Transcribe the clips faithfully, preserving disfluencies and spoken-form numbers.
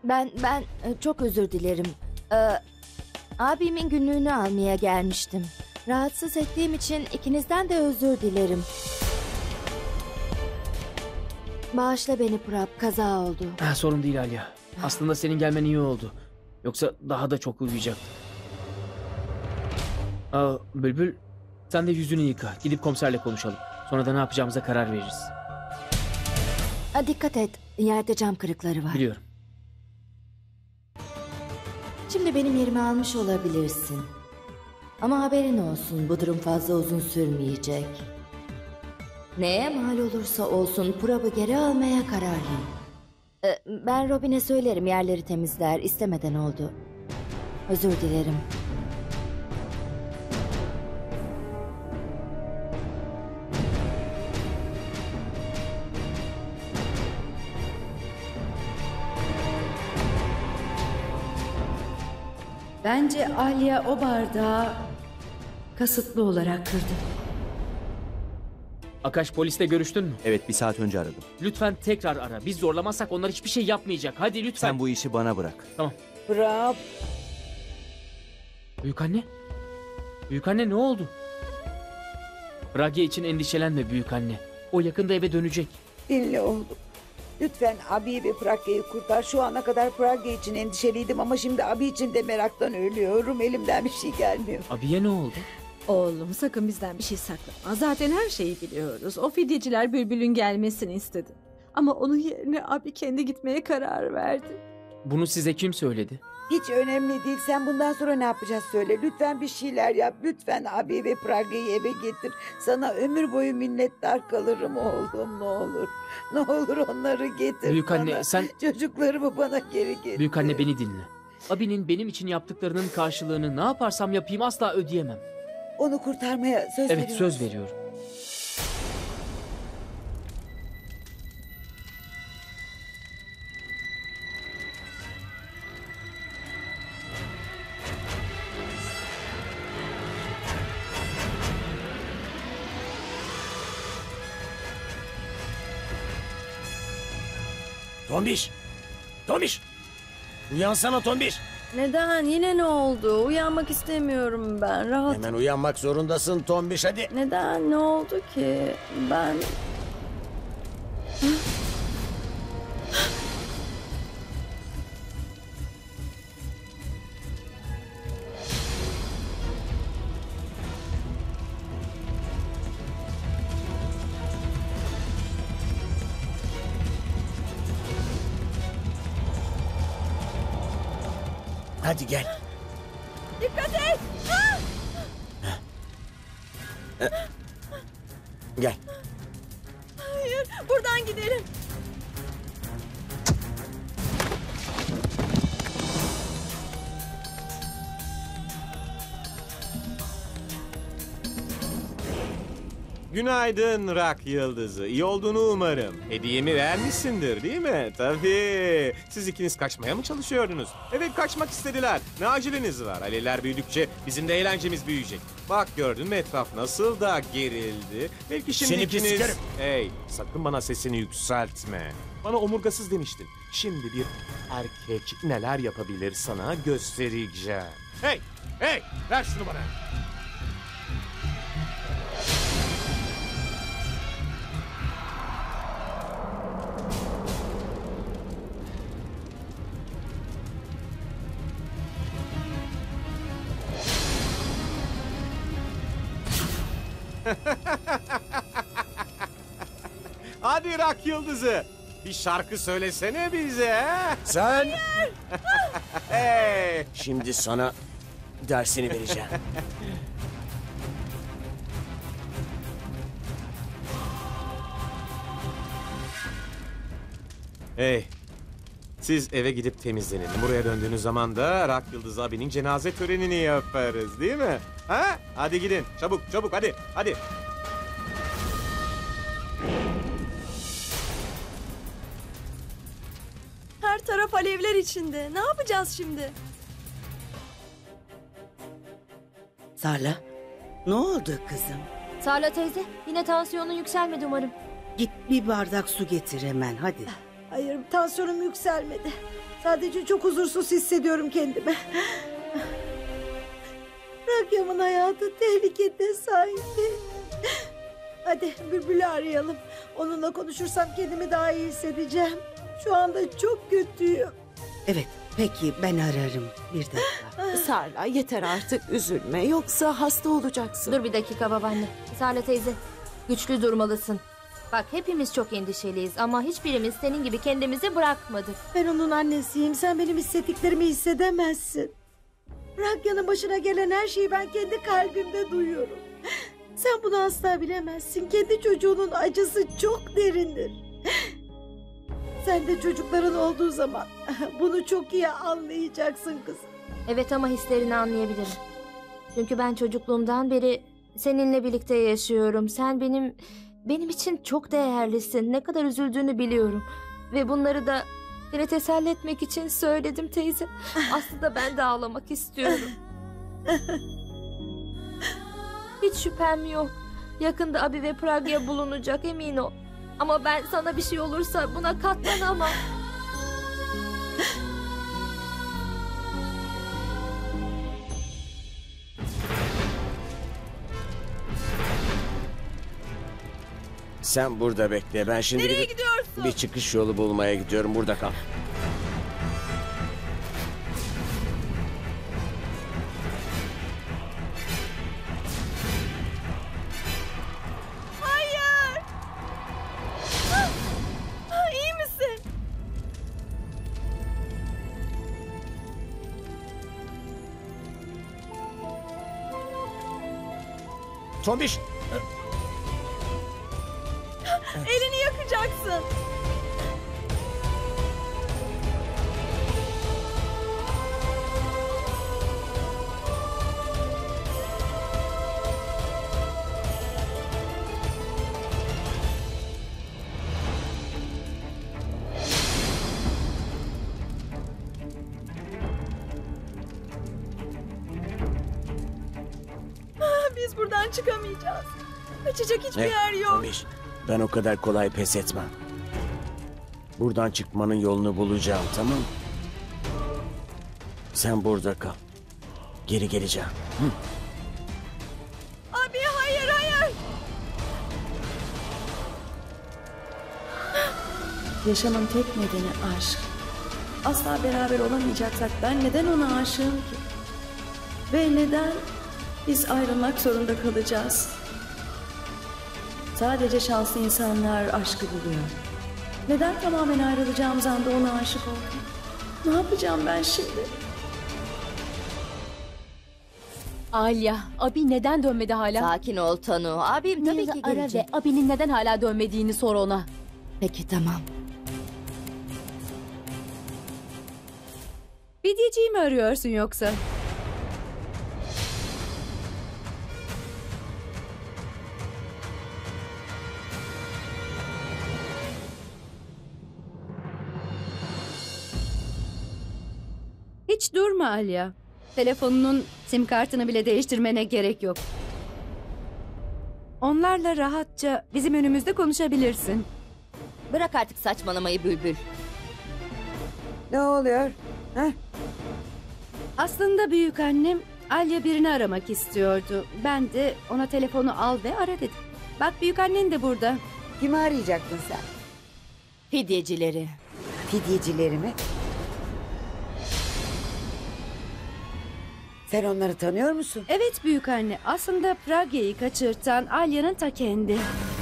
Ben ben e, çok özür dilerim. Ee, abimin günlüğünü almaya gelmiştim. Rahatsız ettiğim için ikinizden de özür dilerim. Bağışla beni Prab, kaza oldu. Ha, sorun değil Alya. Aslında senin gelmen iyi oldu. Yoksa daha da çok uyuyacaktım. Aa, Bülbül, sen de yüzünü yıka. Gidip komiserle konuşalım. Sonra da ne yapacağımıza karar veririz. Ha, dikkat et, yerde cam kırıkları var. Biliyorum. Şimdi benim yerimi almış olabilirsin. Ama haberin olsun, bu durum fazla uzun sürmeyecek. Neye mal olursa olsun Prab'ı geri almaya kararlıyım. Ee, ben Robin'e söylerim, yerleri temizler, istemeden oldu. Özür dilerim. Bence Alya o bardağı kasıtlı olarak kırdı. Akaş, polisle görüştün mü? Evet, bir saat önce aradım. Lütfen tekrar ara. Biz zorlamazsak onlar hiçbir şey yapmayacak. Hadi lütfen. Sen bu işi bana bırak. Tamam. Prab. Büyükanne? Büyükanne ne oldu? Pragya için endişelenme büyükanne. O yakında eve dönecek. Dinle oğlum. Lütfen abiyi ve Pragya'yı kurtar. Şu ana kadar Pragya için endişeliydim ama şimdi abi için de meraktan ölüyorum. Elimden bir şey gelmiyor. Abiye ne oldu? Oğlum sakın bizden bir şey saklama. Zaten her şeyi biliyoruz. O fidyeciler Bülbül'ün gelmesini istedi. Ama onun yerine abi kendi gitmeye karar verdi. Bunu size kim söyledi? Hiç önemli değil. Sen bundan sonra ne yapacağız söyle. Lütfen bir şeyler yap. Lütfen abi ve Pragya'yı eve getir. Sana ömür boyu minnettar kalırım oğlum, ne olur. Ne olur onları getir Büyükanne, bana. sen- Çocuklarımı bana geri getir. Büyükanne, beni dinle. Abinin benim için yaptıklarının karşılığını ne yaparsam yapayım asla ödeyemem. Onu kurtarmaya söz Evet, veriyorum. söz veriyorum. Tombiş! Tombiş! Uyansana Tombiş! Neden? Yine ne oldu? Uyanmak istemiyorum ben. Rahat. Hemen uyanmak zorundasın Tombiş, hadi. Neden? Ne oldu ki? Ben... Hadi gel. Dikkat et! Gel. Hayır, buradan gidelim. Günaydın Rak Yıldızı. İyi olduğunu umarım. Hediyemi vermişsindir değil mi? Tabii. Siz ikiniz kaçmaya mı çalışıyordunuz? Evet, kaçmak istediler. Ne aceleniz var? Alevler büyüdükçe bizim de eğlencemiz büyüyecek. Bak, gördün mü etraf nasıl da gerildi. Belki şimdi Seni ikiniz... pis sikerim. Hey, sakın bana sesini yükseltme. Bana omurgasız demiştin. Şimdi bir erkek neler yapabilir sana göstereceğim. Hey, hey, ver şunu bana. Hadi Rak Yıldızı, bir şarkı söylesene bize. He? Sen... Hey. Şimdi sana dersini vereceğim. Hey, siz eve gidip temizlenin. Buraya döndüğünüz zaman da Rak Yıldız abinin cenaze törenini yaparız, değil mi? Ha? Hadi gidin, çabuk çabuk, hadi hadi. Her taraf alevler içinde. Ne yapacağız şimdi? Sarla, ne oldu kızım? Sarla teyze, yine tansiyonun yükselmedi umarım. Git bir bardak su getir hemen hadi. Hayır, tansiyonum yükselmedi. Sadece çok huzursuz hissediyorum kendimi. Ragya'mın hayatı tehlikede sanki. Hadi Bülbül'ü arayalım. Onunla konuşursam kendimi daha iyi hissedeceğim. Şu anda çok kötüyüm. Evet, peki ben ararım. Bir dakika. Sarla yeter artık üzülme yoksa hasta olacaksın. Dur bir dakika babaanne. Sarla teyze, güçlü durmalısın. Bak hepimiz çok endişeliyiz ama hiçbirimiz senin gibi kendimizi bırakmadık. Ben onun annesiyim. Sen benim hissettiklerimi hissedemezsin. Ragya'nın başına gelen her şeyi ben kendi kalbimde duyuyorum. Sen bunu asla bilemezsin. Kendi çocuğunun acısı çok derindir. Sen de çocukların olduğu zaman bunu çok iyi anlayacaksın kızım. Evet ama hislerini anlayabilirim. Çünkü ben çocukluğumdan beri seninle birlikte yaşıyorum. Sen benim benim için çok değerlisin. Ne kadar üzüldüğünü biliyorum. Ve bunları da seni teselli etmek için söyledim teyze. Aslında ben de ağlamak istiyorum. Hiç şüphem yok. Yakında Abi ve Pragya bulunacak, emin ol. Ama ben sana bir şey olursa buna katlanamam. Sen burada bekle. Ben şimdi Nereye bir, gidiyorsun? bir çıkış yolu bulmaya gidiyorum. Burada kal. Hayır. Ah, ah, iyi misin? Tombiş. Elini yakacaksın. Ah, biz buradan çıkamayacağız. Kaçacak hiçbir Ne? yer yok. Tombiş. Ben o kadar kolay pes etmem. Buradan çıkmanın yolunu bulacağım, tamam mı? Sen burada kal. Geri geleceğim. Hı. Abi hayır hayır. Yaşamın tek nedeni aşk. Asla beraber olamayacaksak ben neden ona aşığım ki? Ve neden biz ayrılmak zorunda kalacağız? Sadece şanslı insanlar aşkı buluyor. Neden tamamen ayrılacağımız anda ona aşık oldum? Ne yapacağım ben şimdi? Alya, abi neden dönmedi hala? Sakin ol Tanu. Abim tabii Nil'i ki ara gelecek. ve abinin neden hala dönmediğini sor ona. Peki tamam. Fidyeciyi mi arıyorsun yoksa? Hiç durma Alya. Telefonunun sim kartını bile değiştirmene gerek yok. Onlarla rahatça bizim önümüzde konuşabilirsin. Bırak artık saçmalamayı Bülbül. Ne oluyor? Heh? Aslında büyük annem Alya birini aramak istiyordu. Ben de ona telefonu al ve ara dedim. Bak büyük annen de burada. Kimi arayacaktın sen? Fidyecileri. Fidyecileri mi? Sen onları tanıyor musun? Evet büyük anne. Aslında Pragya'yı kaçırtan Alya'nın ta kendi.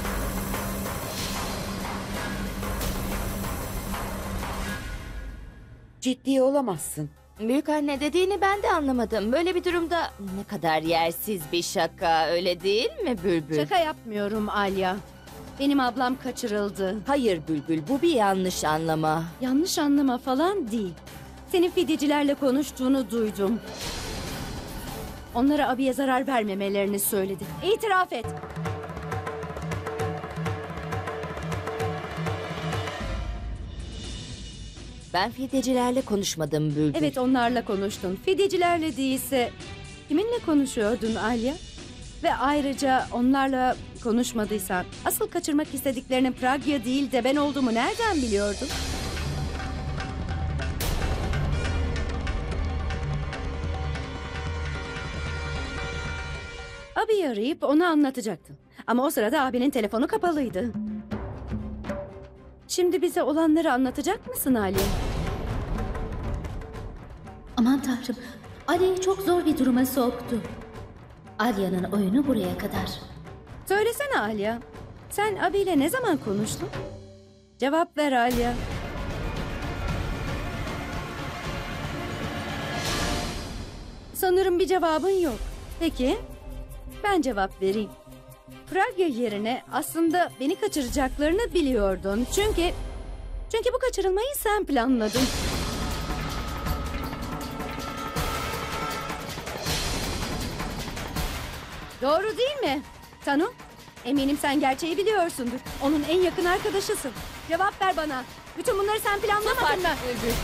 Ciddi olamazsın. Büyük anne dediğini ben de anlamadım. Böyle bir durumda ne kadar yersiz bir şaka, öyle değil mi Bülbül? Şaka yapmıyorum Alya. Benim ablam kaçırıldı. Hayır Bülbül, bu bir yanlış anlama. Yanlış anlama falan değil. Senin fidyecilerle konuştuğunu duydum. Onlara abiye zarar vermemelerini söyledi. İtiraf et. Ben fidyecilerle konuşmadım Bülbül. Evet onlarla konuştun. Fidyecilerle değilse kiminle konuşuyordun Alya? Ve ayrıca onlarla konuşmadıysan asıl kaçırmak istediklerinin Pragya değil de ben olduğumu nereden biliyordun? Abiyi arayıp ona anlatacaktın. Ama o sırada abinin telefonu kapalıydı. Şimdi bize olanları anlatacak mısın Ali? Aman tanrım, Ali'yi çok zor bir duruma soktu. Alya'nın oyunu buraya kadar. Söylesene Alya. Sen abiyle ne zaman konuştun? Cevap ver Alya. Sanırım bir cevabın yok. Peki, ben cevap vereyim. Pragya yerine aslında beni kaçıracaklarını biliyordun. Çünkü çünkü bu kaçırılmayı sen planladın. Doğru değil mi? Tanu, eminim sen gerçeği biliyorsundur. Onun en yakın arkadaşısın. Cevap ver bana. Bütün bunları sen planlamadın mı?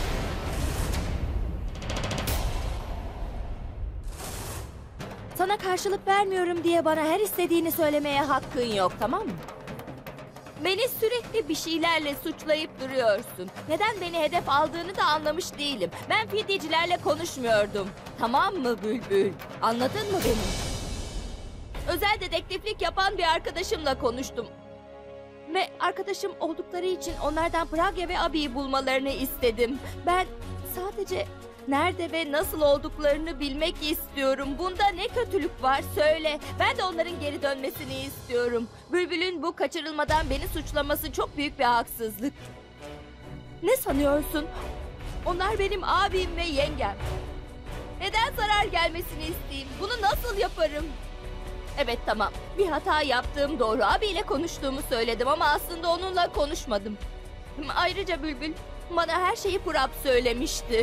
Sana karşılık vermiyorum diye bana her istediğini söylemeye hakkın yok, tamam mı? Beni sürekli bir şeylerle suçlayıp duruyorsun. Neden beni hedef aldığını da anlamış değilim. Ben fidyecilerle konuşmuyordum. Tamam mı Bülbül? Anladın mı beni? Özel dedektiflik yapan bir arkadaşımla konuştum. Ve arkadaşım oldukları için onlardan Pragya ve Abi'yi bulmalarını istedim. Ben sadece nerede ve nasıl olduklarını bilmek istiyorum. Bunda ne kötülük var söyle. Ben de onların geri dönmesini istiyorum. Bülbül'ün bu kaçırılmadan beni suçlaması çok büyük bir haksızlık. Ne sanıyorsun? Onlar benim abim ve yengem. Neden zarar gelmesini isteyeyim? Bunu nasıl yaparım? Evet tamam. Bir hata yaptığım doğru. Abiyle konuştuğumu söyledim ama aslında onunla konuşmadım. Ayrıca Bülbül bana her şeyi Purap söylemişti.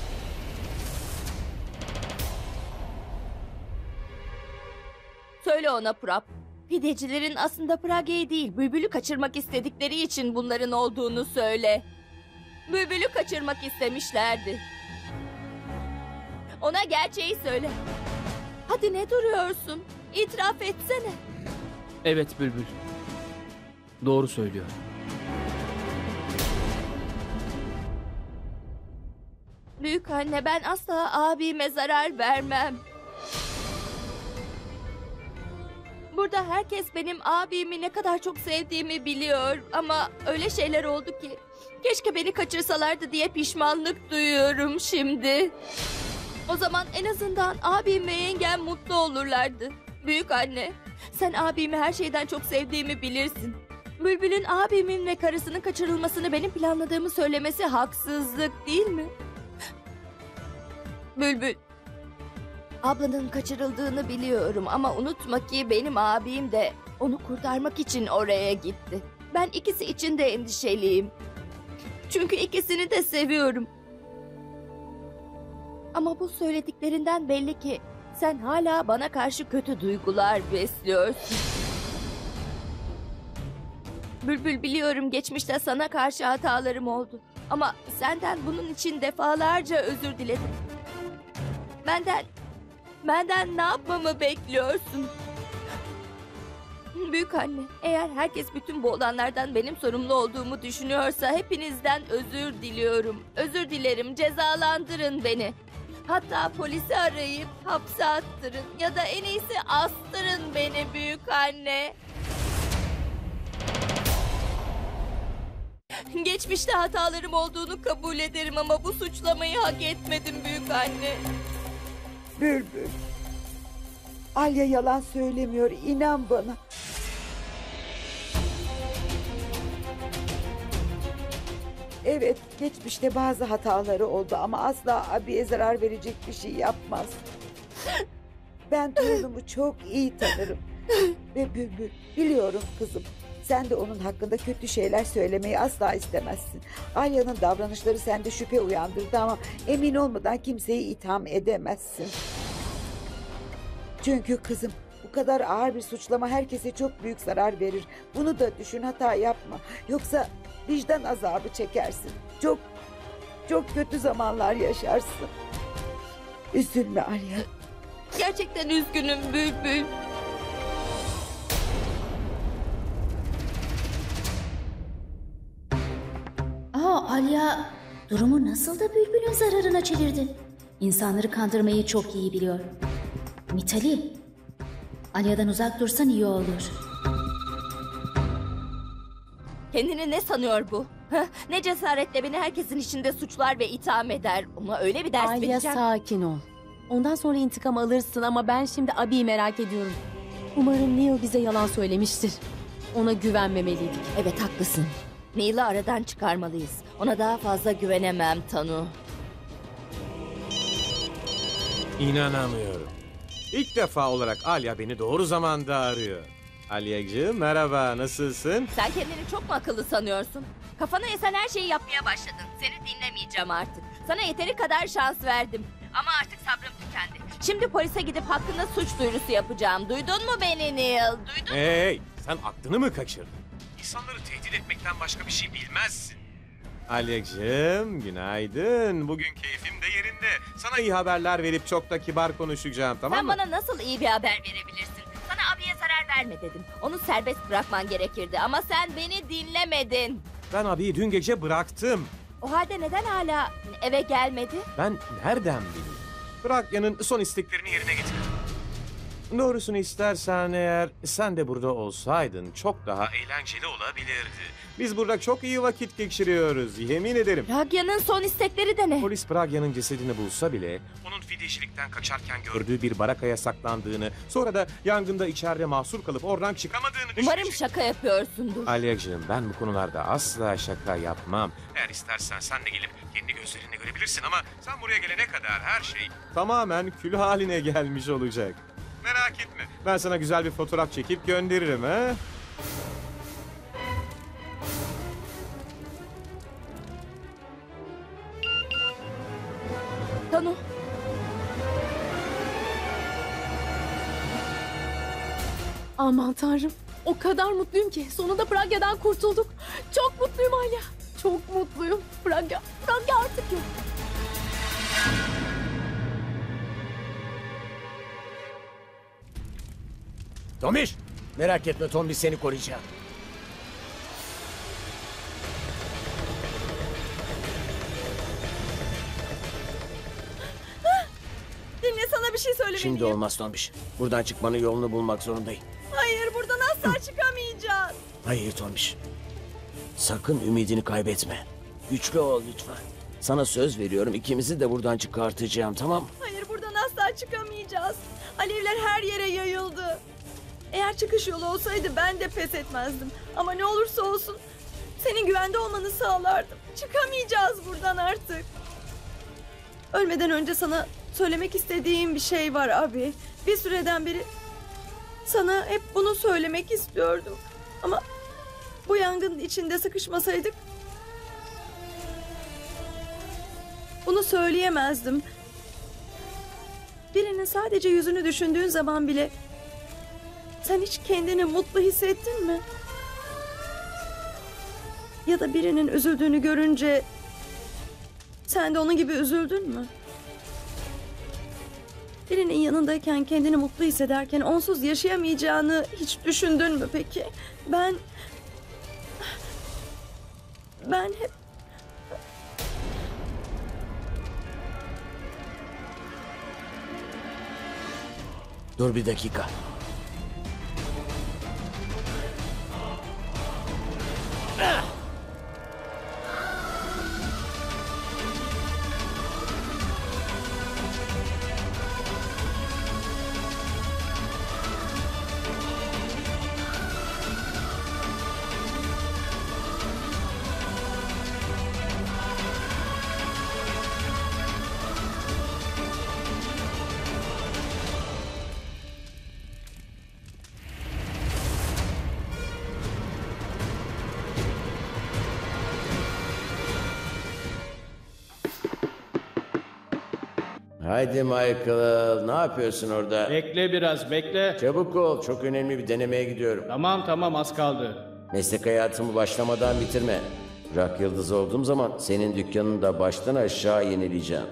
Söyle ona Purap. Fidyecilerin aslında Pragya'yı değil, Bülbül'ü kaçırmak istedikleri için bunların olduğunu söyle. Bülbül'ü kaçırmak istemişlerdi. Ona gerçeği söyle. Hadi ne duruyorsun? İtiraf etsene. Evet Bülbül. Doğru söylüyor. Büyük anne, ben asla abime zarar vermem. Burada herkes benim abimi ne kadar çok sevdiğimi biliyor ama öyle şeyler oldu ki keşke beni kaçırsalardı diye pişmanlık duyuyorum şimdi. O zaman en azından abim ve yengem mutlu olurlardı. Büyük anne, sen abimi her şeyden çok sevdiğimi bilirsin. Bülbül'ün abimin ve karısının kaçırılmasını benim planladığımı söylemesi haksızlık değil mi? Bülbül, ablanın kaçırıldığını biliyorum ama unutma ki benim abim de onu kurtarmak için oraya gitti. Ben ikisi için de endişeliyim. Çünkü ikisini de seviyorum. Ama bu söylediklerinden belli ki sen hala bana karşı kötü duygular besliyorsun. Bülbül, biliyorum geçmişte sana karşı hatalarım oldu. Ama senden bunun için defalarca özür diledim. Benden, benden ne yapmamı bekliyorsun? Büyük anne, eğer herkes bütün bu olanlardan benim sorumlu olduğumu düşünüyorsa hepinizden özür diliyorum. Özür dilerim, cezalandırın beni. Hatta polisi arayıp hapse attırın ya da en iyisi astırın beni büyük anne. Geçmişte hatalarım olduğunu kabul ederim ama bu suçlamayı hak etmedim büyük anne. Bülbül. Alya yalan söylemiyor, inan bana. Evet, geçmişte bazı hataları oldu ama asla abiye zarar verecek bir şey yapmaz. Ben torunumu çok iyi tanırım. Ve Bülbül, biliyorum kızım. Sen de onun hakkında kötü şeyler söylemeyi asla istemezsin. Alya'nın davranışları sende şüphe uyandırdı ama emin olmadan kimseyi itham edemezsin. Çünkü kızım, bu kadar ağır bir suçlama herkese çok büyük zarar verir. Bunu da düşün, hata yapma. Yoksa vicdan azabı çekersin. Çok, çok kötü zamanlar yaşarsın. Üzülme Alya. Gerçekten üzgünüm Bülbül. Aa, Alya durumu nasıl da Bülbül'ün zararına çevirdi. İnsanları kandırmayı çok iyi biliyor. Mitali, Alya'dan uzak dursan iyi olur. Kendini ne sanıyor bu? Heh, ne cesaretle beni herkesin içinde suçlar ve itham eder. Ona öyle bir ders Alya vereceğim. sakin ol. Ondan sonra intikam alırsın ama ben şimdi abiyi merak ediyorum. Umarım Neil bize yalan söylemiştir. Ona güvenmemeliydik. Evet haklısın. Neil'i aradan çıkarmalıyız. Ona daha fazla güvenemem Tanu. İnanamıyorum. İlk defa olarak Alya beni doğru zamanda arıyor. Alyacığım merhaba, nasılsın? Sen kendini çok mu akıllı sanıyorsun? Kafana esen her şeyi yapmaya başladın. Seni dinlemeyeceğim artık. Sana yeteri kadar şans verdim. Ama artık sabrım tükendi. Şimdi polise gidip hakkında suç duyurusu yapacağım. Duydun mu beni Neil? Duydun mu? Hey, sen aklını mı kaçırdın? İnsanları tehdit etmekten başka bir şey bilmezsin. Alyacığım günaydın. Bugün keyfim de yerinde. Sana iyi haberler verip çok da kibar konuşacağım, tamam Sen mı? bana nasıl iyi bir haber verebilirsin? Sana abiye zarar verme dedim. Onu serbest bırakman gerekirdi ama sen beni dinlemedin. Ben abiyi dün gece bıraktım. O halde neden hala eve gelmedi? Ben nereden bileyim? Pragya'nın son isteklerini yerine getir. Doğrusunu istersen eğer sen de burada olsaydın çok daha eğlenceli olabilirdi. Biz burada çok iyi vakit geçiriyoruz, yemin ederim. Pragya'nın son istekleri de ne? Polis Pragya'nın cesedini bulsa bile onun fidyecilikten kaçarken gördüğü bir barakaya saklandığını, sonra da yangında içeride mahsur kalıp oradan çıkamadığını Umarım düşünecek. şaka yapıyorsundur. Alyacığım ben bu konularda asla şaka yapmam. Eğer istersen sen de gelip kendi gözlerinle görebilirsin ama sen buraya gelene kadar her şey tamamen kül haline gelmiş olacak. Merak etme. Ben sana güzel bir fotoğraf çekip gönderirim ha. Tanu. Aman tanrım. O kadar mutluyum ki. Sonunda Pragya'dan kurtulduk. Çok mutluyum Alya. Çok mutluyum. Pragya. Pragya artık yok. Tomiş! Merak etme Tombiş seni koruyacak. Dinle, sana bir şey söylemeliyim. Şimdi olmaz Tombiş. Buradan çıkmanın yolunu bulmak zorundayım. Hayır, buradan asla çıkamayacağız. Hayır Tombiş. Sakın ümidini kaybetme. Güçlü ol lütfen. Sana söz veriyorum, ikimizi de buradan çıkartacağım, tamam mı? Hayır, buradan asla çıkamayacağız. Alevler her yere yayıldı. Eğer çıkış yolu olsaydı ben de pes etmezdim. Ama ne olursa olsun senin güvende olmanı sağlardım. Çıkamayacağız buradan artık. Ölmeden önce sana söylemek istediğim bir şey var abi. Bir süreden beri sana hep bunu söylemek istiyordum. Ama bu yangının içinde sıkışmasaydık bunu söyleyemezdim. Birinin sadece yüzünü düşündüğün zaman bile sen hiç kendini mutlu hissettin mi? Ya da birinin üzüldüğünü görünce sen de onun gibi üzüldün mü? Birinin yanındayken kendini mutlu hissederken onsuz yaşayamayacağını hiç düşündün mü peki? Ben... Ben hep... Dur bir dakika. Ah! Haydi Michael, ne yapıyorsun orada? Bekle biraz, bekle. Çabuk ol, çok önemli bir denemeye gidiyorum. Tamam tamam, az kaldı. Meslek hayatımı başlamadan bitirme. Rock yıldızı olduğum zaman senin dükkanını da baştan aşağı yenileyeceğim.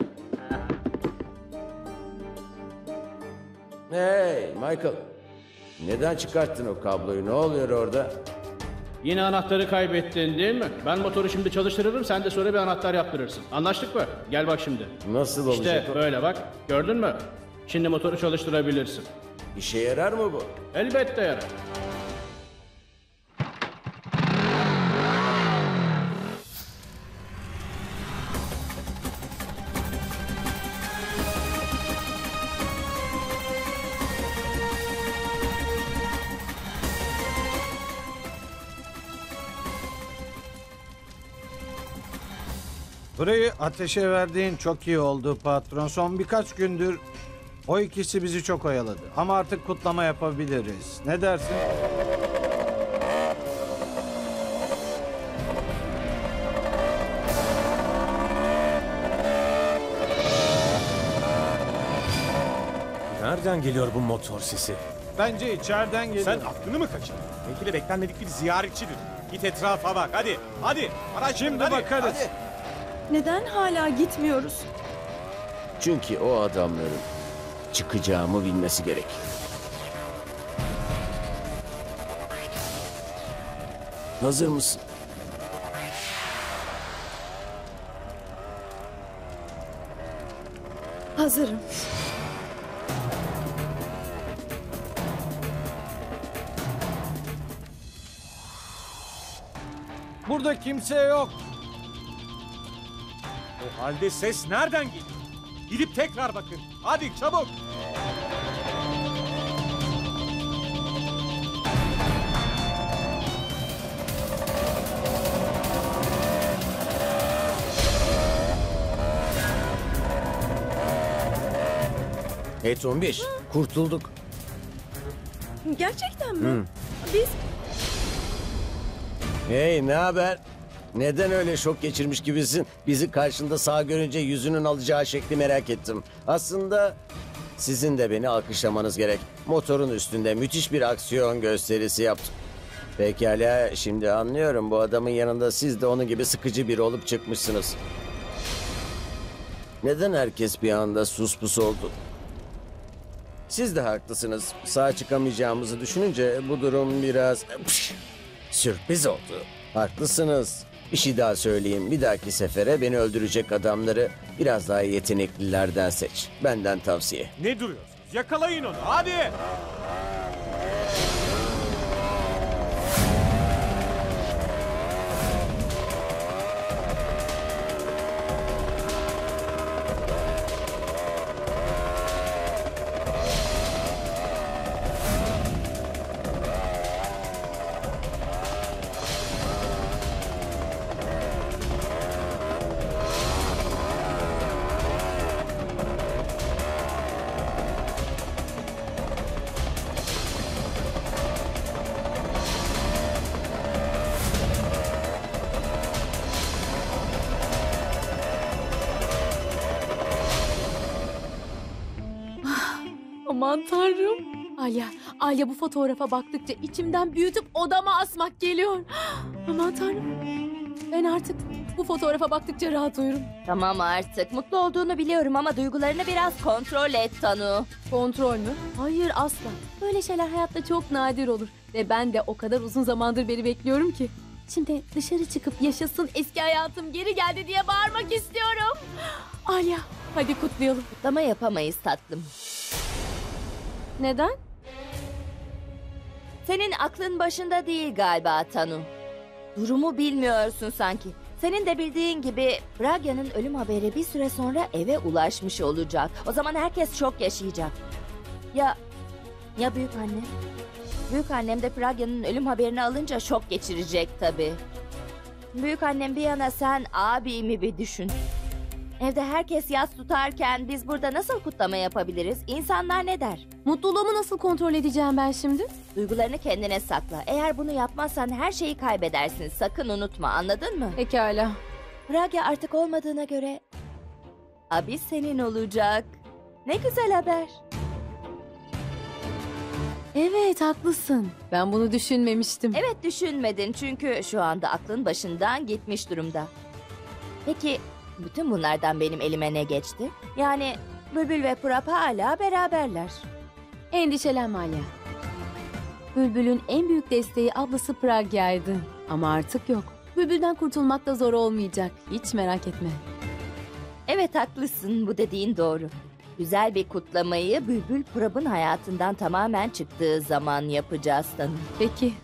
Hey Michael, neden çıkarttın o kabloyu? Ne oluyor orada? Yine anahtarı kaybettin değil mi? Ben motoru şimdi çalıştırırım, sen de sonra bir anahtar yaptırırsın. Anlaştık mı? Gel bak şimdi. Nasıl olacak İşte o? böyle bak, gördün mü? Şimdi motoru çalıştırabilirsin. İşe yarar mı bu? Elbette yarar. Burayı ateşe verdiğin çok iyi oldu patron. Son birkaç gündür o ikisi bizi çok oyaladı. Ama artık kutlama yapabiliriz. Ne dersin? Nereden geliyor bu motor sesi? Bence içeriden geliyor. Sen aklını mı kaçırdın? Belki de beklenmedik bir ziyaretçidir. Git etrafa bak hadi. Hadi. Araç Şimdi hadi, bakarız. Hadi. Neden hala gitmiyoruz? Çünkü o adamların çıkacağımı bilmesi gerek. Hazır mısın? Hazırım. Burada kimse yok. O halde ses nereden geliyor? Gidip tekrar bakın. Hadi çabuk. Hey Tombiş, kurtulduk. Gerçekten mi? Hı. Biz Hey, ne haber? Neden öyle şok geçirmiş gibisin? Bizi karşında sağ görünce yüzünün alacağı şekli merak ettim. Aslında sizin de beni alkışlamanız gerek. Motorun üstünde müthiş bir aksiyon gösterisi yaptım. Pekala, şimdi anlıyorum. Bu adamın yanında siz de onun gibi sıkıcı biri olup çıkmışsınız. Neden herkes bir anda sus pus oldu? Siz de haklısınız. Sağ çıkamayacağımızı düşününce bu durum biraz pış, sürpriz oldu. Haklısınız. Bir şey daha söyleyeyim. Bir dahaki sefere beni öldürecek adamları biraz daha yeteneklilerden seç. Benden tavsiye. Ne duruyorsunuz? Yakalayın onu hadi. Aman tanrım. Alya, Alya bu fotoğrafa baktıkça içimden büyütüp odama asmak geliyor. Aman tanrım. Ben artık bu fotoğrafa baktıkça rahat uyurum. Tamam artık. Mutlu olduğunu biliyorum ama duygularını biraz kontrol et Tanu. Kontrol mü? Hayır asla. Böyle şeyler hayatta çok nadir olur. Ve ben de o kadar uzun zamandır beri bekliyorum ki. Şimdi dışarı çıkıp yaşasın eski hayatım geri geldi diye bağırmak istiyorum. Alya, hadi kutlayalım. Kutlama yapamayız tatlım. Neden? Senin aklın başında değil galiba Tanu. Durumu bilmiyorsun sanki. Senin de bildiğin gibi Pragya'nın ölüm haberi bir süre sonra eve ulaşmış olacak. O zaman herkes şok yaşayacak. Ya ya büyük annem? Büyük annem de Pragya'nın ölüm haberini alınca şok geçirecek tabii. Büyük annem bir yana sen abimi bir düşün. Evde herkes yas tutarken biz burada nasıl kutlama yapabiliriz? İnsanlar ne der? Mutluluğumu nasıl kontrol edeceğim ben şimdi? Duygularını kendine sakla. Eğer bunu yapmazsan her şeyi kaybedersin. Sakın unutma, anladın mı? Pekala. Pragya artık olmadığına göre abi senin olacak. Ne güzel haber. Evet, haklısın. Ben bunu düşünmemiştim. Evet, düşünmedin çünkü şu anda aklın başından gitmiş durumda. Peki bütün bunlardan benim elime ne geçti? Yani Bülbül ve Purap hala beraberler. Endişelenme Alya. Bülbül'ün en büyük desteği ablası Pragya'ydı. Ama artık yok. Bülbül'den kurtulmak da zor olmayacak. Hiç merak etme. Evet, haklısın. Bu dediğin doğru. Güzel bir kutlamayı Bülbül Purab'ın hayatından tamamen çıktığı zaman yapacağız Tanu. Peki.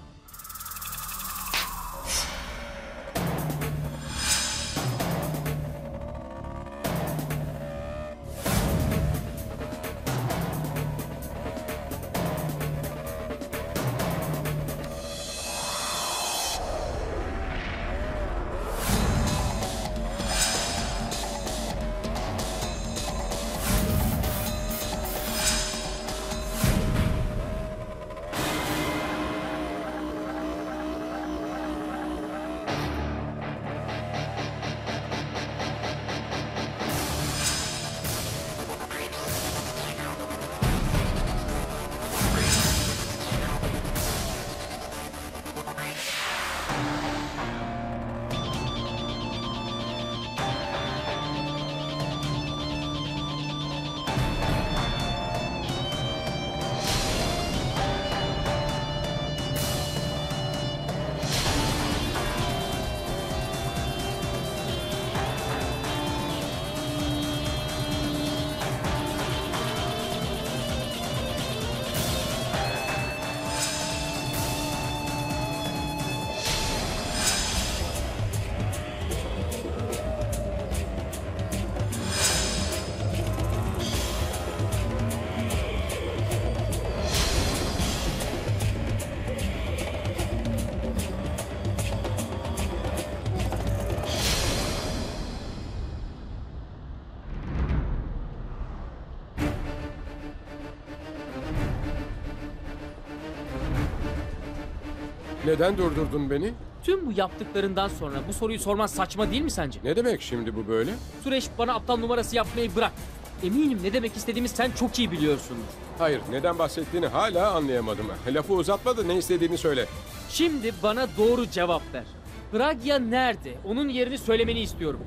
Neden durdurdun beni? Tüm bu yaptıklarından sonra bu soruyu sorman saçma değil mi sence? Ne demek şimdi bu böyle? Süreç, bana aptal numarası yapmayı bırak. Eminim ne demek istediğimi sen çok iyi biliyorsundur. Hayır, neden bahsettiğini hala anlayamadım. Lafı uzatma da ne istediğini söyle. Şimdi bana doğru cevap ver. Pragya nerede? Onun yerini söylemeni istiyorum.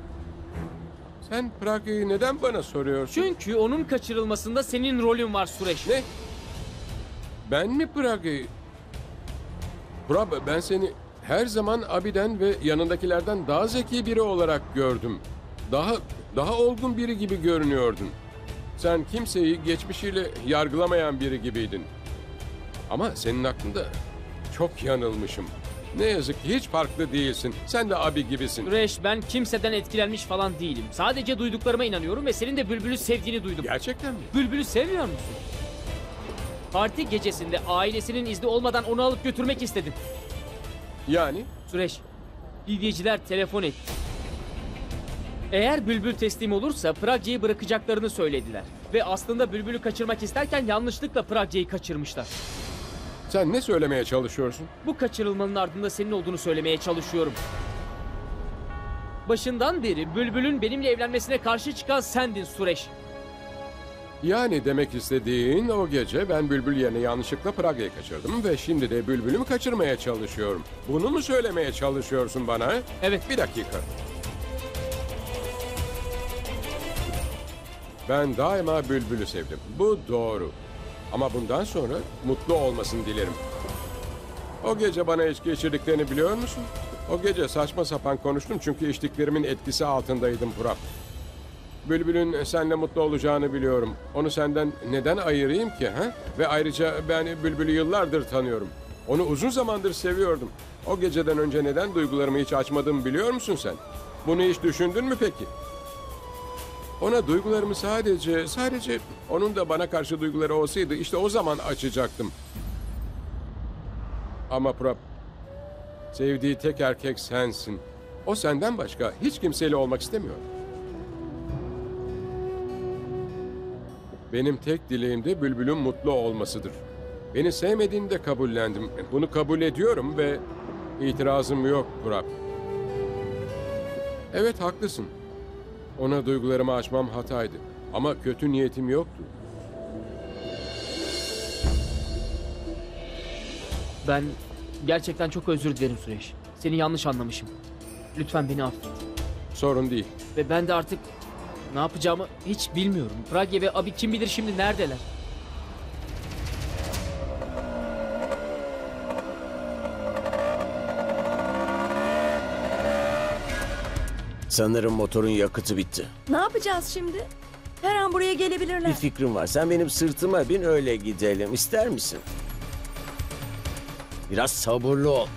Sen Pragya'yı neden bana soruyorsun? Çünkü onun kaçırılmasında senin rolün var Sureş. Ne? Ben mi Pragya'yı? Prab, ben seni her zaman Abi'den ve yanındakilerden daha zeki biri olarak gördüm. Daha daha olgun biri gibi görünüyordun. Sen kimseyi geçmişiyle yargılamayan biri gibiydin. Ama senin aklında çok yanılmışım. Ne yazık ki hiç farklı değilsin. Sen de Abi gibisin. Sureş, ben kimseden etkilenmiş falan değilim. Sadece duyduklarıma inanıyorum ve senin de Bülbül'ü sevdiğini duydum. Gerçekten mi? Bülbül'ü sevmiyor musun? Parti gecesinde ailesinin izni olmadan onu alıp götürmek istedim. Yani? Sureş, fidyeciler telefon etti. Eğer Bülbül teslim olursa Pragya'yı bırakacaklarını söylediler. Ve aslında Bülbül'ü kaçırmak isterken yanlışlıkla Pragya'yı kaçırmışlar. Sen ne söylemeye çalışıyorsun? Bu kaçırılmanın ardında senin olduğunu söylemeye çalışıyorum. Başından beri Bülbül'ün benimle evlenmesine karşı çıkan sendin Sureş. Yani demek istediğin, o gece ben Bülbül yerine yanlışlıkla Pragya'yı kaçırdım ve şimdi de Bülbül'ümü kaçırmaya çalışıyorum. Bunu mu söylemeye çalışıyorsun bana? he? Evet. Bir dakika. Ben daima Bülbül'ü sevdim. Bu doğru. Ama bundan sonra mutlu olmasını dilerim. O gece bana içki içirdiklerini biliyor musun? O gece saçma sapan konuştum çünkü içtiklerimin etkisi altındaydım Purab. Bülbül'ün seninle mutlu olacağını biliyorum. Onu senden neden ayırayım ki? Ha? Ve ayrıca ben Bülbül'ü yıllardır tanıyorum. Onu uzun zamandır seviyordum. O geceden önce neden duygularımı hiç açmadığımı biliyor musun sen? Bunu hiç düşündün mü peki? Ona duygularımı sadece, sadece onun da bana karşı duyguları olsaydı işte o zaman açacaktım. Ama Purab, sevdiği tek erkek sensin. O senden başka hiç kimseyle olmak istemiyor. Benim tek dileğim de Bülbül'ün mutlu olmasıdır. Beni sevmediğini de kabullendim. Bunu kabul ediyorum ve itirazım yok Purab. Evet, haklısın. Ona duygularımı açmam hataydı. Ama kötü niyetim yoktu. Ben gerçekten çok özür dilerim Sureş. Seni yanlış anlamışım. Lütfen beni affet. Sorun değil. Ve ben de artık ne yapacağımı hiç bilmiyorum. Pragya ve Abi kim bilir şimdi neredeler? Sanırım motorun yakıtı bitti. Ne yapacağız şimdi? Her an buraya Bir gelebilirler. fikrim var. Sen benim sırtıma bin öyle gidelim. İster misin? Biraz sabırlı ol.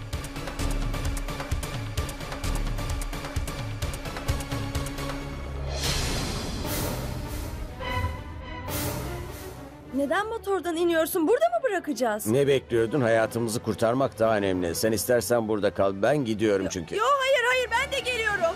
Neden motordan iniyorsun? Burada mı bırakacağız? Ne bekliyordun? Hayatımızı kurtarmak daha önemli. Sen istersen burada kal. Ben gidiyorum çünkü. Yo hayır hayır ben de geliyorum.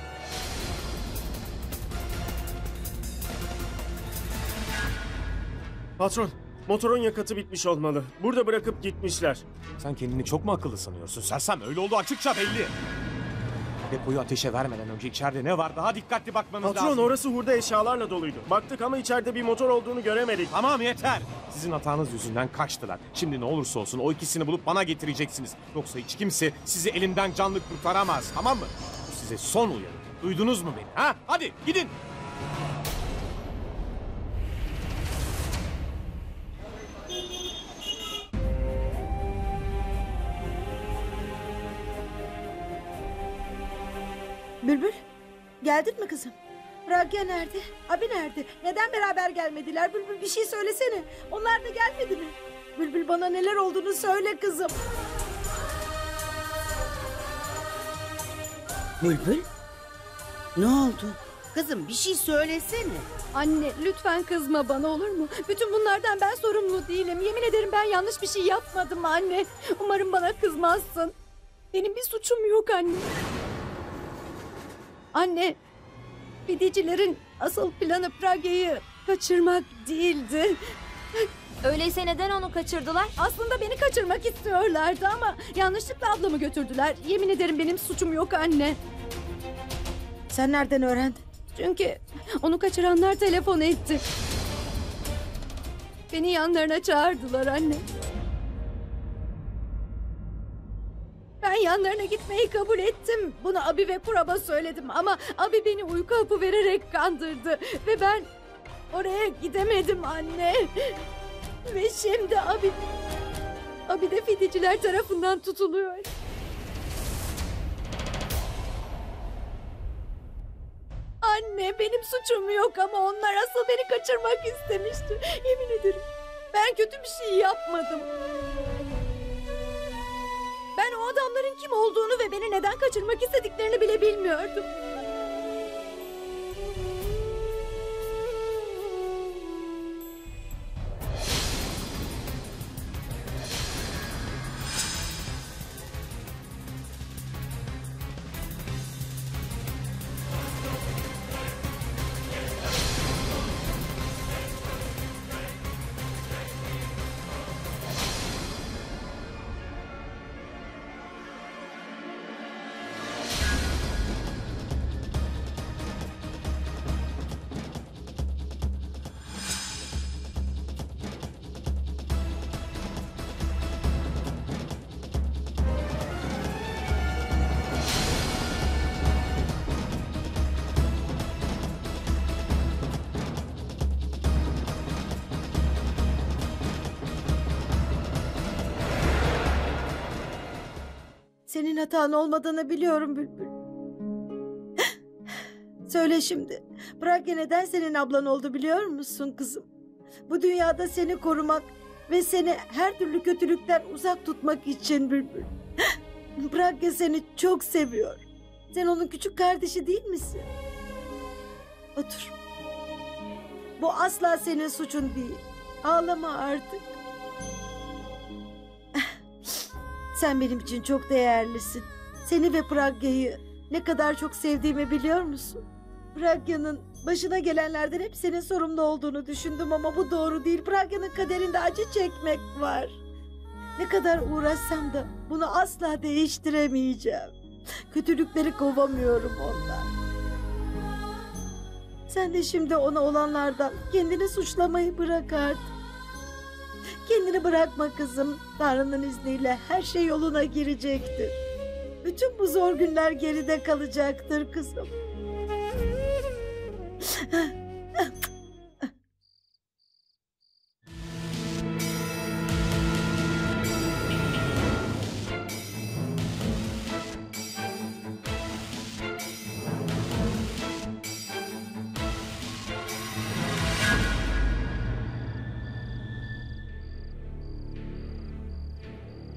Patron, motorun yakıtı bitmiş olmalı. Burada bırakıp gitmişler. Sen kendini çok mu akıllı sanıyorsun? Sersem öyle oldu açıkça belli. Depoyu ateşe vermeden önce içeride ne var daha dikkatli bakmanız Patron lazım. orası hurda eşyalarla doluydu. Baktık ama içeride bir motor olduğunu göremedik. Tamam yeter. Sizin hatanız yüzünden kaçtılar. Şimdi ne olursa olsun o ikisini bulup bana getireceksiniz. Yoksa hiç kimse sizi elimden canlı kurtaramaz. Tamam mı? Bu size son uyarı. Duydunuz mu beni? Ha? Hadi gidin. Bülbül, geldin mi kızım? Pragya nerede? Abi nerede? Neden beraber gelmediler? Bülbül bir şey söylesene. Onlar da gelmedi mi? Bülbül bana neler olduğunu söyle kızım. Bülbül? Ne oldu? Kızım bir şey söylesene. Anne lütfen kızma bana olur mu? Bütün bunlardan ben sorumlu değilim. Yemin ederim ben yanlış bir şey yapmadım anne. Umarım bana kızmazsın. Benim bir suçum yok anne. Anne, fidecilerin asıl planı Pragya'yı kaçırmak değildi. Öyleyse neden onu kaçırdılar? Aslında beni kaçırmak istiyorlardı ama yanlışlıkla ablamı götürdüler. Yemin ederim benim suçum yok anne. Sen nereden öğrendin? Çünkü onu kaçıranlar telefon etti. Beni yanlarına çağırdılar anne. Ben yanlarına gitmeyi kabul ettim. Bunu Abi ve Purab'a söyledim ama Abi beni uyku hapı vererek kandırdı. Ve ben oraya gidemedim anne. Ve şimdi Abi... Abi de fideciler tarafından tutuluyor. Anne benim suçum yok ama onlar asıl beni kaçırmak istemişti. Yemin ederim ben kötü bir şey yapmadım. Ben o adamların kim olduğunu ve beni neden kaçırmak istediklerini bile bilmiyordum. Senin hatan olmadığını biliyorum Bülbül. Söyle şimdi. Pragya neden senin ablan oldu biliyor musun kızım? Bu dünyada seni korumak ve seni her türlü kötülükten uzak tutmak için Bülbül. Pragya seni çok seviyor. Sen onun küçük kardeşi değil misin? Otur. Bu asla senin suçun değil. Ağlama artık. Sen benim için çok değerlisin. Seni ve Pragya'yı ne kadar çok sevdiğimi biliyor musun? Pragya'nın başına gelenlerden hep senin sorumlu olduğunu düşündüm ama bu doğru değil. Pragya'nın kaderinde acı çekmek var. Ne kadar uğraşsam da bunu asla değiştiremeyeceğim. Kötülükleri kovamıyorum ondan. Sen de şimdi ona olanlardan kendini suçlamayı bırak artık. Kendini bırakma kızım. Tanrı'nın izniyle her şey yoluna girecektir. Bütün bu zor günler geride kalacaktır kızım.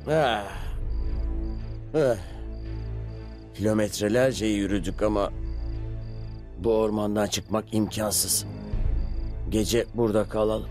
Ah. Ah. Kilometrelerce yürüdük ama bu ormandan çıkmak imkansız. Gece burada kalalım.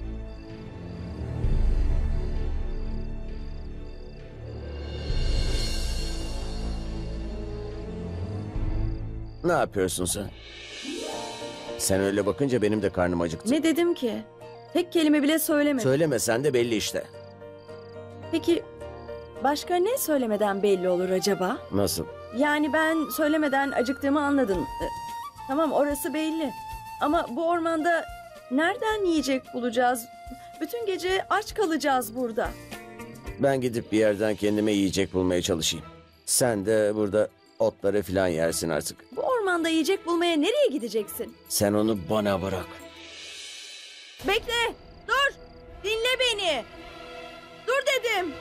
Ne yapıyorsun sen? Sen öyle bakınca benim de karnım acıktı. Ne dedim ki? Tek kelime bile söylemedim. Söylemesen de belli işte. Peki başka ne söylemeden belli olur acaba? Nasıl? Yani ben söylemeden acıktığımı anladın. Ee, tamam orası belli. Ama bu ormanda nereden yiyecek bulacağız? Bütün gece aç kalacağız burada. Ben gidip bir yerden kendime yiyecek bulmaya çalışayım. Sen de burada otları falan yersin artık. Bu ormanda yiyecek bulmaya nereye gideceksin? Sen onu bana bırak. Bekle! Dur! Dinle beni! Dur dedim!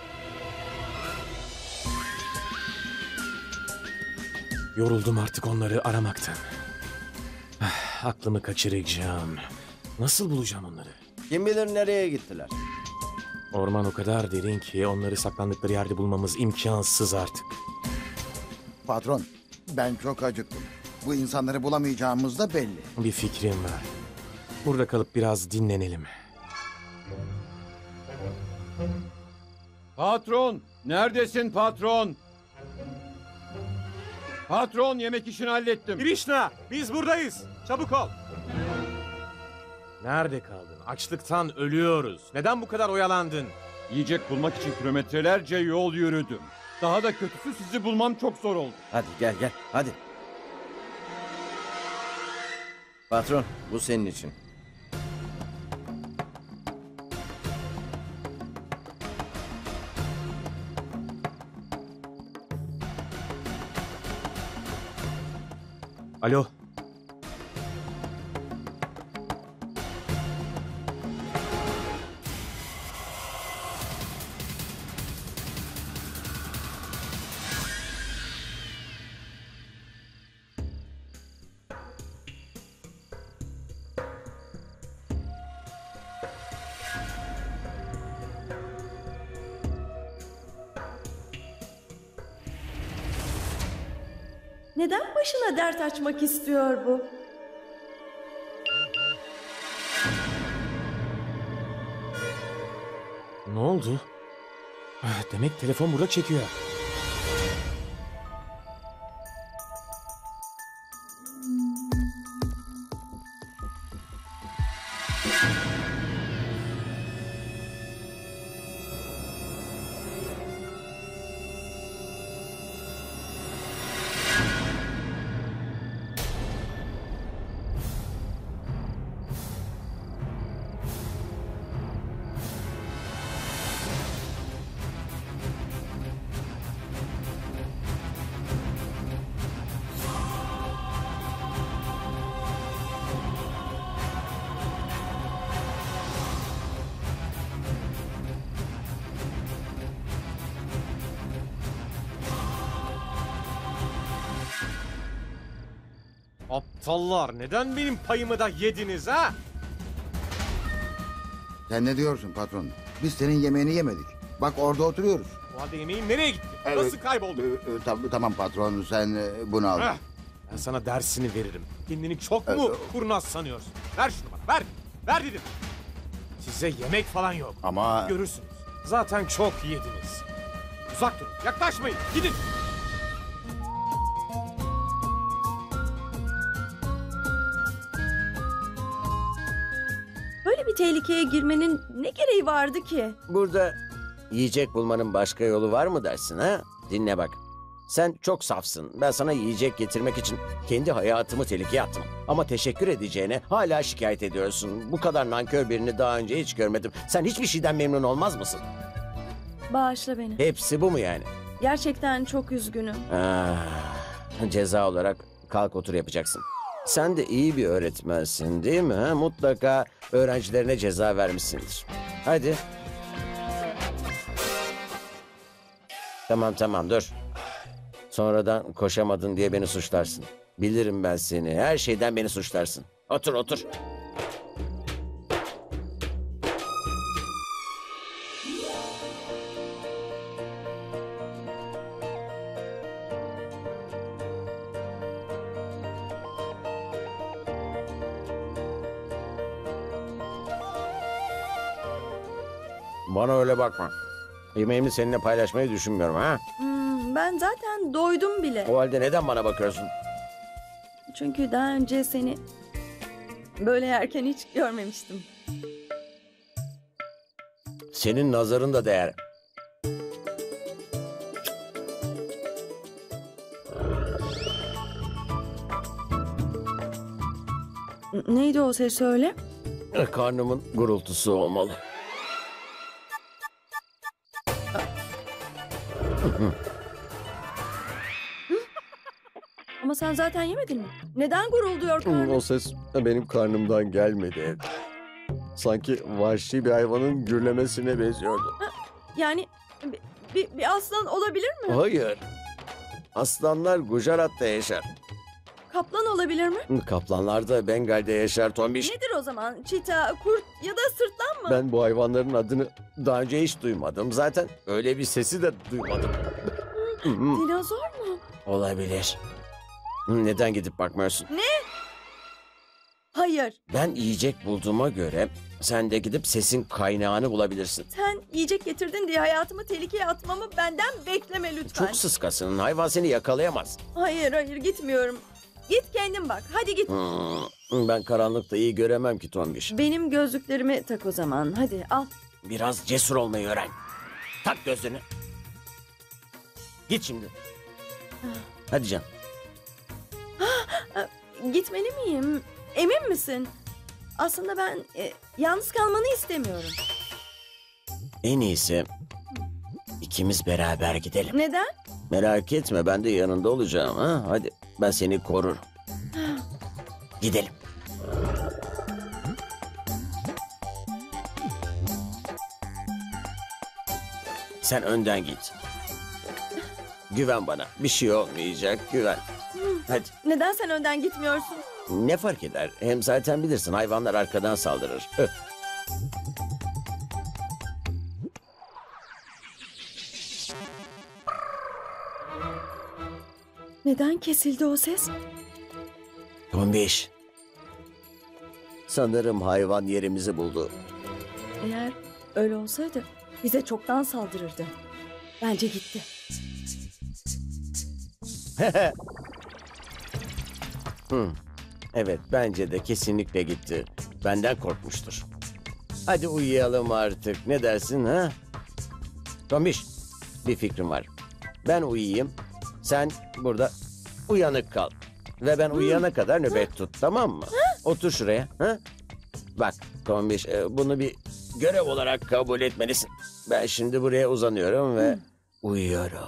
Yoruldum artık onları aramaktan. Ah, aklımı kaçıracağım. Nasıl bulacağım onları? Kim bilir nereye gittiler? Orman o kadar derin ki onları saklandıkları yerde bulmamız imkansız artık. Patron, ben çok acıktım. Bu insanları bulamayacağımız da belli. Bir fikrim var. Burada kalıp biraz dinlenelim. Patron, neredesin patron? Patron, yemek işini hallettim. Krishna, biz buradayız. Çabuk ol. Nerede kaldın? Açlıktan ölüyoruz. Neden bu kadar oyalandın? Yiyecek bulmak için kilometrelerce yol yürüdüm. Daha da kötüsü sizi bulmam çok zor oldu. Hadi gel gel hadi. Patron bu senin için. Alo. Neden başına dert açmak istiyor bu? Ne oldu? Ah, demek telefon burada çekiyor. Aptallar, neden benim payımı da yediniz ha? Sen ne diyorsun patron? Biz senin yemeğini yemedik. Bak orada oturuyoruz. O halde yemeğim nereye gitti? Nasıl kayboldu? Ee, e, tam- tamam patron sen e, bunu al. Heh, ben sana dersini veririm. Kendini çok mu kurnaz sanıyorsun? Ver şunu bana, ver. Ver dedim. Size yemek falan yok. Ama... Görürsünüz. Zaten çok yediniz. Uzak durun, yaklaşmayın, gidin. Böyle bir tehlikeye girmenin ne gereği vardı ki? Burada yiyecek bulmanın başka yolu var mı dersin ha? Dinle bak. Sen çok safsın. Ben sana yiyecek getirmek için kendi hayatımı tehlikeye attım. Ama teşekkür edeceğine hala şikayet ediyorsun. Bu kadar nankör birini daha önce hiç görmedim. Sen hiçbir şeyden memnun olmaz mısın? Bağışla beni. Hepsi bu mu yani? Gerçekten çok üzgünüm. Ah, ceza olarak kalk otur yapacaksın. Sen de iyi bir öğretmensin değil mi? Ha? Mutlaka öğrencilerine ceza vermişsindir. Hadi. Tamam tamam dur. Sonradan koşamadın diye beni suçlarsın. Bilirim ben seni. Her şeyden beni suçlarsın. Otur otur. Bana öyle bakma. Yemeğimi seninle paylaşmayı düşünmüyorum ha. Hmm, ben zaten doydum bile. O halde neden bana bakıyorsun? Çünkü daha önce seni böyle yerken hiç görmemiştim. Senin nazarın da değer. Neydi o ses öyle? Karnımın gurultusu olmalı. Ama sen zaten yemedin mi? Neden gurulduyor karnın? O ses benim karnımdan gelmedi. Sanki vahşi bir hayvanın gürlemesine benziyordu. Yani bir, bir, bir aslan olabilir mi? Hayır. Aslanlar Gujarat'ta yaşar. Kaplan olabilir mi? Kaplanlar da Bengal'de yaşar Tombiş. Nedir o zaman? Çita, kurt ya da sırtlan mı? Ben bu hayvanların adını daha önce hiç duymadım. Zaten öyle bir sesi de duymadım. Dinozor mu? Olabilir. Neden gidip bakmıyorsun? Ne? Hayır. Ben yiyecek bulduğuma göre sen de gidip sesin kaynağını bulabilirsin. Sen yiyecek getirdin diye hayatımı tehlikeye atmamı benden bekleme lütfen. Çok sıskasın. Hayvan seni yakalayamaz. Hayır hayır gitmiyorum. Git kendin bak. Hadi git. Hmm, ben karanlıkta iyi göremem ki Tombiş. Benim gözlüklerimi tak o zaman. Hadi al. Biraz cesur olmayı öğren. Tak gözünü. Git şimdi. Hadi canım. Gitmeli miyim? Emin misin? Aslında ben e, yalnız kalmanı istemiyorum. En iyisi ikimiz beraber gidelim. Neden? Merak etme, ben de yanında olacağım. Ha? Hadi ben seni korurum. Gidelim. Sen önden git. Güven bana. Bir şey olmayacak. Güven. Hadi. Neden sen önden gitmiyorsun? Ne fark eder? Hem zaten bilirsin, hayvanlar arkadan saldırır. Öh. Neden kesildi o ses? Tombiş. Sanırım hayvan yerimizi buldu. Eğer öyle olsaydı bize çoktan saldırırdı. Bence gitti. Hı. Evet, bence de kesinlikle gitti. Benden korkmuştur. Hadi uyuyalım artık. Ne dersin ha? Tombiş, bir fikrim var. Ben uyuyayım. Sen burada uyanık kal. Ve ben uyuyana kadar nöbet tut, tamam mı? Otur şuraya. Ha? Bak Tombiş, bunu bir görev olarak kabul etmelisin. Ben şimdi buraya uzanıyorum ve uyuyorum.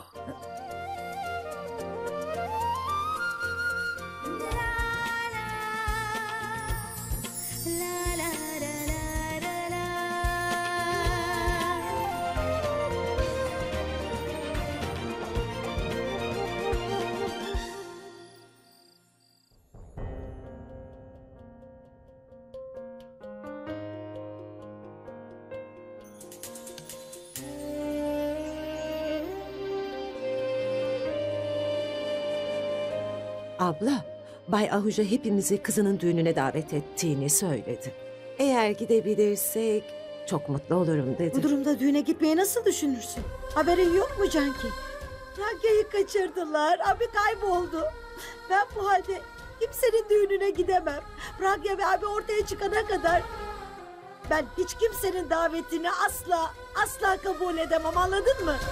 Abla, Bay Ahuja hepimizi kızının düğününe davet ettiğini söyledi. Eğer gidebilirsek çok mutlu olurum dedi. Bu durumda düğüne gitmeyi nasıl düşünürsün? Haberin yok mu Canki? Ragya'yı kaçırdılar. Abi kayboldu. Ben bu halde kimsenin düğününe gidemem. Ragya ve abi ortaya çıkana kadar ben hiç kimsenin davetini asla asla kabul edemem, anladın mı?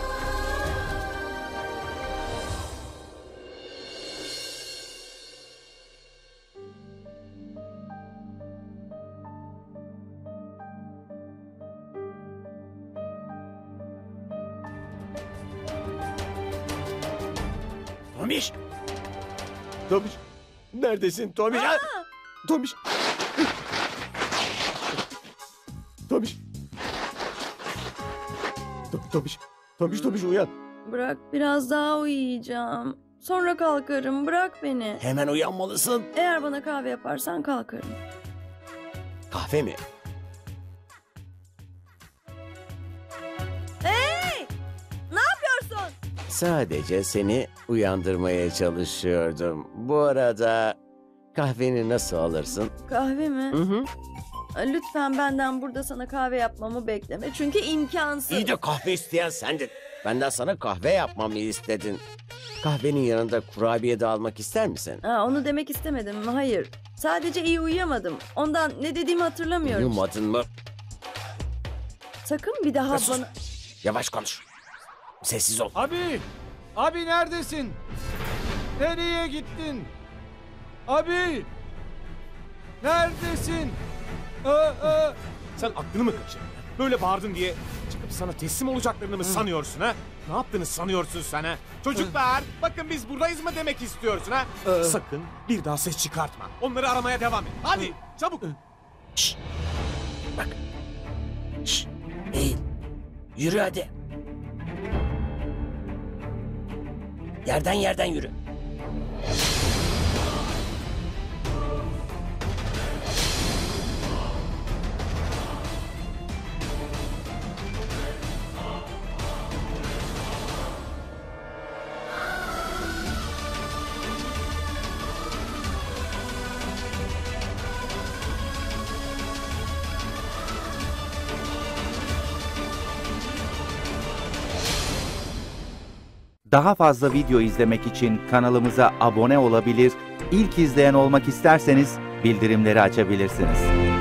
Tombiş! Tombiş! Neredesin Tombiş? Aa! Tombiş! Tombiş! Tombiş! Tombiş, Tombiş uyan! Bırak, biraz daha uyuyacağım. Sonra kalkarım, bırak beni. Hemen uyanmalısın. Eğer bana kahve yaparsan kalkarım. Kahve mi? Hey! Ne yapıyorsun? Sadece seni uyandırmaya çalışıyordum. Bu arada kahveni nasıl alırsın? Kahve mi? Hı hı. Lütfen benden burada sana kahve yapmamı bekleme. Çünkü imkansız. İyi de kahve isteyen sendin. Benden sana kahve yapmamı istedin. Kahvenin yanında kurabiye de almak ister misin? Ha, onu demek istemedim. Hayır. Sadece iyi uyuyamadım. Ondan ne dediğimi hatırlamıyorum. Uyumadın mı? Sakın bir daha Sus. bana... Yavaş konuş. Sessiz ol. Abi! Abi neredesin? Nereye gittin? Abi! Neredesin? Aa, aa. Sen aklını mı kaçırdın? Böyle bağırdın diye çıkıp sana teslim olacaklarını mı sanıyorsun ha? Ne yaptığını sanıyorsun sen ha? Çocuklar bakın biz buradayız mı demek istiyorsun ha? Sakın bir daha ses çıkartma. Onları aramaya devam et. Hadi çabuk. Şşş. Bak. Şşş. Eğil. Yürü hadi. Yerden yerden yürü. Daha fazla video izlemek için kanalımıza abone olabilir, ilk izleyen olmak isterseniz bildirimleri açabilirsiniz.